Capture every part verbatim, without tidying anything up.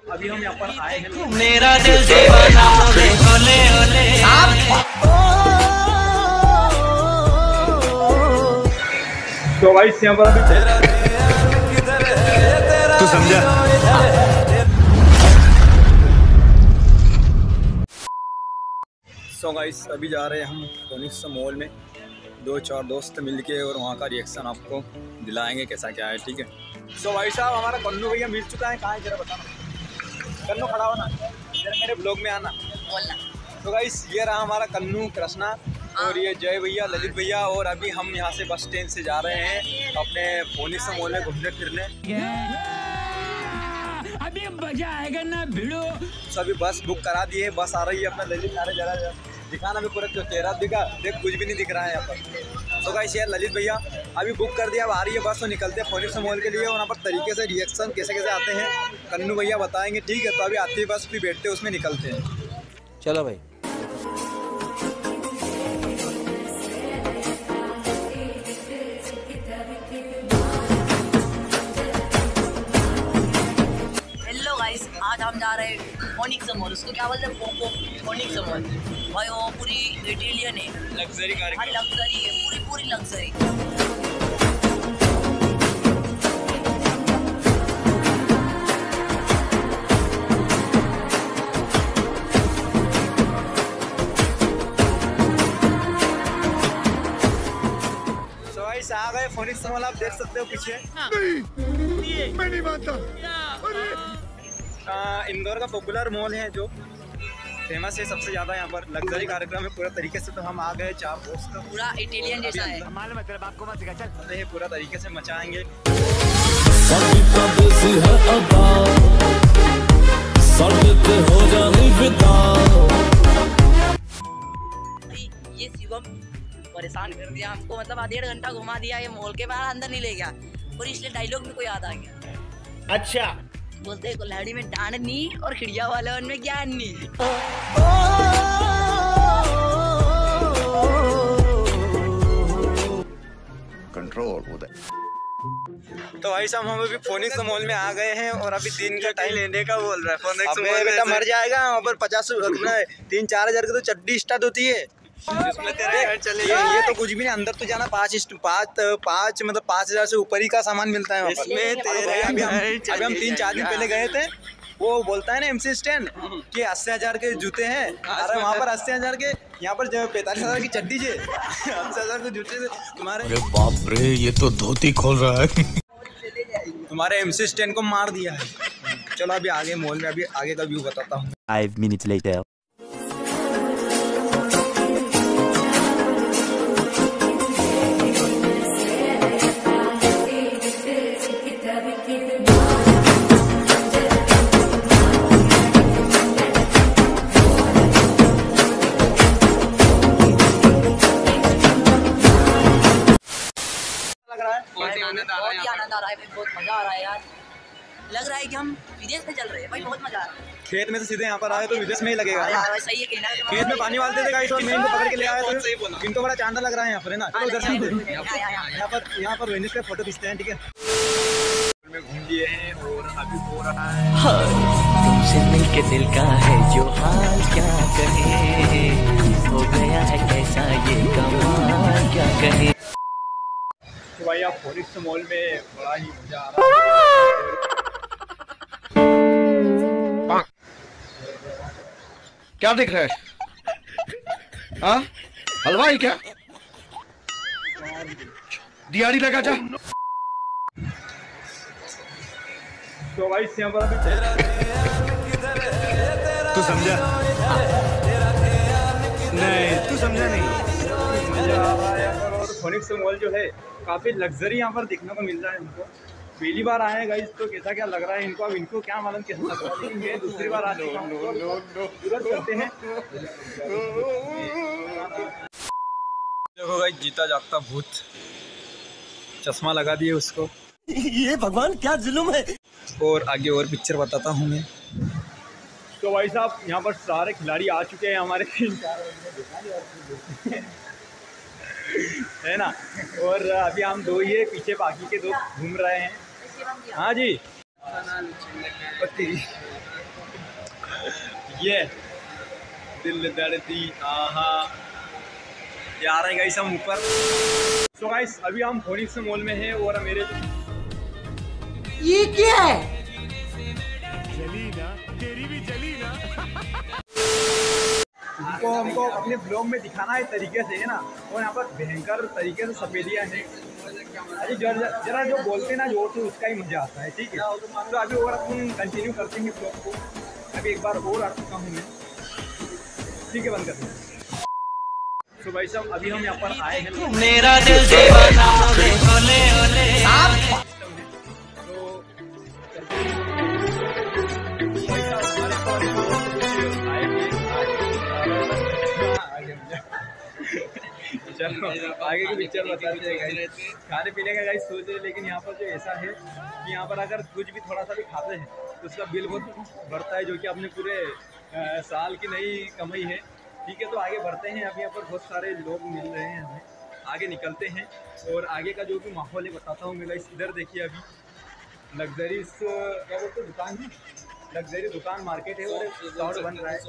अभी हम यहाँ पर आए हैं, मेरा दिल दीवाना ओले ओले तो भाई यहाँ पर अभी तू समझा। सो गाइस अभी जा रहे हैं हम फोनिक्स मॉल में, दो चार दोस्त मिलके और वहाँ का रिएक्शन आपको दिलाएंगे कैसा क्या है, ठीक है। सो भाई साहब हमारा कन्नू भैया मिल चुका है, कहाँ है जरा बताना। कन्नू खड़ा होना जरा, मेरे ब्लॉग में आना बोलना। तो गाइस ये रहा हमारा कन्नू कृष्णा और ये जय भैया, ललित भैया, और अभी हम यहाँ से बस स्टैंड से जा रहे हैं अपने फोनिक्स मॉल में घूमने फिरने। अभी मजा आएगा ना भिड़ो। सो अभी बस बुक करा दिए, बस आ रही है अपना ललित। अरे जरा जरा दिखाना भी पूरा चेहरा दिखा, देख कुछ भी नहीं दिख रहा है यहाँ पर। तो गाइस यार ललित भैया अभी बुक कर दिया, अब आ रही है बस, तो निकलते हैं फोनिक्स मॉल के लिए। वहाँ पर तरीके से रिएक्शन कैसे कैसे आते हैं कन्नू भैया बताएंगे, ठीक है। तो अभी आती है बस, फिर बैठते हैं उसमें, निकलते हैं। चलो भाई। आज हम जा रहे हैं फोनिक्स मॉल, उसको क्या बोलते हैं, फोनिक्स मॉल। भाई वो पूरी इटालियन है, लग्जरी गाड़ी, लग्जरी है, पूरी पूरी लग्जरी। तो गाइस आ गए फोनिक्स मॉल, आप देख सकते हो पीछे। हाँ। नहीं, मैं नहीं मानता। इंदौर का पॉपुलर मॉल है जो फेमस है सबसे ज्यादा, यहाँ पर लग्जरी कार्यक्रम है पूरा तरीके से। तो हम आ गए चार दोस्त, पूरा इटालियन जैसा है, मालूम है तेरे बाप को मत सिखा, चल पूरा तरीके से मचाएंगे। ये शिवम परेशान कर दिया हमको, मतलब डेढ़ घंटा घुमा दिया, ये मॉल के बाहर अंदर नहीं ले गया, और इसलिए डायलॉग में कोई याद आ गया। अच्छा बोलते कुल्हाड़ी में डांड नी और खिड़िया वाले उनमें ज्ञान नी। कंट्रोल उधर। तो भाई साहब हम अभी फोनिक्स मॉल में आ गए हैं और अभी दिन का टाइम लेने का बोल रहा है। फोनिक्स मॉल बेटा मर जाएगा वहाँ पर, पचास तीन चार हजार की तो चड्डी स्टार्ट होती है, जिसमें तेरा घर चलेगा। ये तो कुछ भी नहीं, अंदर तो जाना पाँच पाँच पाँच मतलब पाँच हजार से ऊपर ही का सामान मिलता है वहाँ पर। अभी हम अभी हम तीन चार दिन पहले गए थे, वो बोलता है ना एमसी स्टैंड कि अस्सी हजार के जूते हैं, अरे वहाँ पर अस्सी हजार के, यहाँ पर पैंतालीस हजार की चड्डी है, अस्सी हजार के जूते से तुम्हारे। बाप रे, ये तो धोती खोल रहा है। तुम्हारे एमसी स्टैंड को मार दिया है। चलो अभी आगे मॉल में, अभी आगे का व्यू बताता हूँ। Five minutes later. बहुत आनंद आ रहा है, बहुत मजा आ रहा है यार, लग रहा है कि हम विदेश में चल रहे हैं भाई, बहुत मजा आ रहा है। खेत में से सीधे यहाँ पर आए तो विदेश में ही लगेगा ना। सही है, कहना है। खेत में पानी डालते थे गाइस और मैं इनको पकड़ के ले आया तो इनको बड़ा चांदा लग रहा है यहाँ पर, है ना। चलो उधर से यहाँ पर यहाँ पर वेनिस पे फोटो खींचते हैं, ठीक है। में घूम लिए हैं और अभी हो रहा है तुमसे मिलके दिल का है जो हाल, क्या कहे हो गया है कैसा ये कमाल, क्या कहे। तो भाई आप फोनिक्स मॉल में बड़ा ही मजा आ रहा है। क्या दिख रहा है? हाँ हलवाई क्या? दिहाड़ी लगा जा। तो भाई यहाँ पर अभी तू समझा नहीं, तू समझा नहीं। मजा आ रहा है यहाँ पर। और फोनिक्स मॉल जो है काफी लग्जरी यहाँ पर देखने को मिल रहा है हमको। पहली बार आए हैं गाइस, तो कैसा क्या लग रहा है इनको, अब इनको क्या मालूम कैसा लग रहा है, लेकिन ये दूसरी बार आ चुका हूं, तुरंत करते हैं। देखो गाइस जीता जागता भूत, चश्मा लगा दिए उसको। ये भगवान क्या जुल्म है। और आगे और पिक्चर बताता हूँ मैं। तो भाई साहब यहाँ पर सारे खिलाड़ी आ चुके हैं हमारे, तीन चार है ना। और अभी हम दो ही है, पीछे बाकी के दो घूम रहे हैं। हाँ जी ये दिल दर्दी आहा जा रहे गाइस हम ऊपर। सो गाइस अभी हम फोनिक्स मॉल में हैं और मेरे ये क्या है? जली ना, तेरी भी जली ना। उनको हमको अपने ब्लॉग में दिखाना है तरीके से है ना, और यहाँ पर भयंकर तरीके से सफेदियाँ हैं। अरे जरा जरा जो बोलते हैं ना जोर से उसका ही मजा आता है, ठीक है। तो अभी और अपन कंटिन्यू करते हैं ब्लॉग को। अभी एक बार और आ चुका हूँ मैं, ठीक है, बंद करते हैं। तो भाई साहब अभी हम यहाँ पर आए हैं, मेरा दिल दीवाना ओले ओले ओले। चलो आगे की पिक्चर बताते हैं गाइस। खाने पीने का गाइस सोच रहे, लेकिन यहाँ पर जो ऐसा है कि यहाँ पर अगर कुछ भी थोड़ा सा भी खाते हैं तो उसका बिल बहुत बढ़ता है, जो कि अपने पूरे आ, साल की नई कमाई है, ठीक है। तो आगे बढ़ते हैं। अभी यहाँ पर बहुत सारे लोग मिल रहे हैं हमें, आगे निकलते हैं और आगे का जो भी माहौल है बताता हूँ मैं गाइस। इधर देखिए अभी लग्जरी क्या बोलते हैं दुकान है, लग्जरी दुकान मार्केट है और साउंड बन रहा है,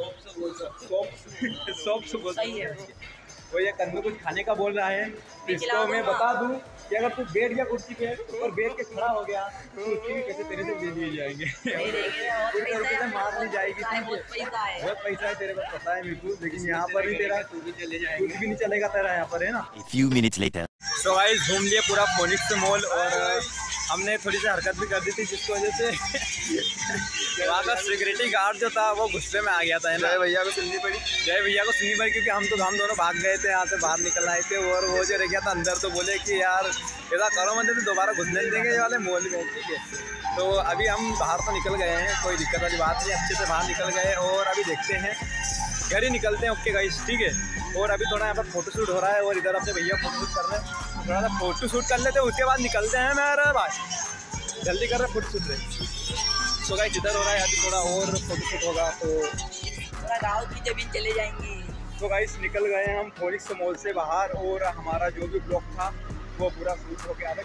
शॉप से बोलते हैं। वो ये कन्नू कुछ खाने का बोल रहा है, इसको मैं बता दूं कि अगर तू बैठ गया कुर्सी पे और बैठ के खड़ा हो गया तो उसकी भी पैसे तेरे से ले लिए जाएंगे। रुपये मार ली जाएगी, बहुत पैसा है तेरे पास, पता है मेरे को, लेकिन यहाँ पर भी तेरा कुछ भी नहीं चलेगा तेरा यहाँ पर, है ना। few minutes later तो गाइस घूम लिए पूरा फोनिक्स मॉल और हमने थोड़ी सी हरकत भी कर दी थी, जिसकी वजह से वहाँ का सिक्योरिटी गार्ड जो था वो गुस्से में आ गया था, है ना। जय भैया को सुननी पड़ी, जय भैया को सुननी पड़ी, क्योंकि हम तो हम दोनों भाग गए थे यहाँ से, बाहर निकल आए थे और वो जो रह गया था अंदर, तो बोले कि यार ऐसा करो मत तो दोबारा घुसने देंगे ये वाले मॉल में, ठीक है। तो अभी हम बाहर तो निकल गए हैं, कोई दिक्कत वाली बात नहीं, अच्छे से बाहर निकल गए और अभी देखते हैं घर ही निकलते हैं। ओके गाइस, ठीक है। और अभी थोड़ा यहाँ पर फोटो शूट हो रहा है और इधर अपने भैया फोटो शूट कर रहे हैं, थोड़ा सा फोटो शूट कर लेते हैं, उसके बाद निकलते हैं। मेरे भाई जल्दी कर रहे फोटो शूट रहे। सो गाइस इधर हो रहा है, अभी थोड़ा और फोटो शूट होगा तो थोड़ा गाँव की जमीन चले जाएंगे। तो गाइस निकल गए हैं हम फोनिक्स मॉल से बाहर और हमारा जो भी ब्लॉग था वो पूरा शूट हो गया।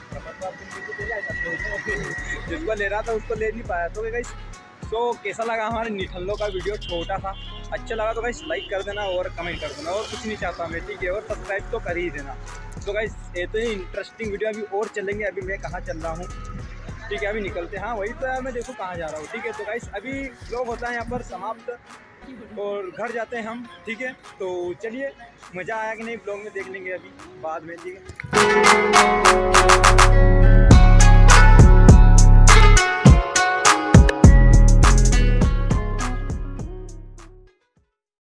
जिसको ले रहा था उसको ले नहीं पाया। तो गाइस तो कैसा लगा हमारे निठल्लों का वीडियो, छोटा था, अच्छा लगा तो गाइस लाइक कर देना और कमेंट कर देना, और कुछ नहीं चाहता मैं, ठीक है। और सब्सक्राइब तो कर ही देना। तो गाइस ये तो ही इंटरेस्टिंग वीडियो अभी और चलेंगे। अभी मैं कहाँ चल रहा हूँ, ठीक है, अभी निकलते हैं। हाँ वही तो है, मैं देखो कहाँ जा रहा हूँ, ठीक है। तो गाइस अभी ब्लॉग होता है यहाँ पर समाप्त और घर जाते हैं हम, ठीक है। तो चलिए, मज़ा आया कि नहीं ब्लॉग में देख लेंगे अभी बाद में, ठीक है।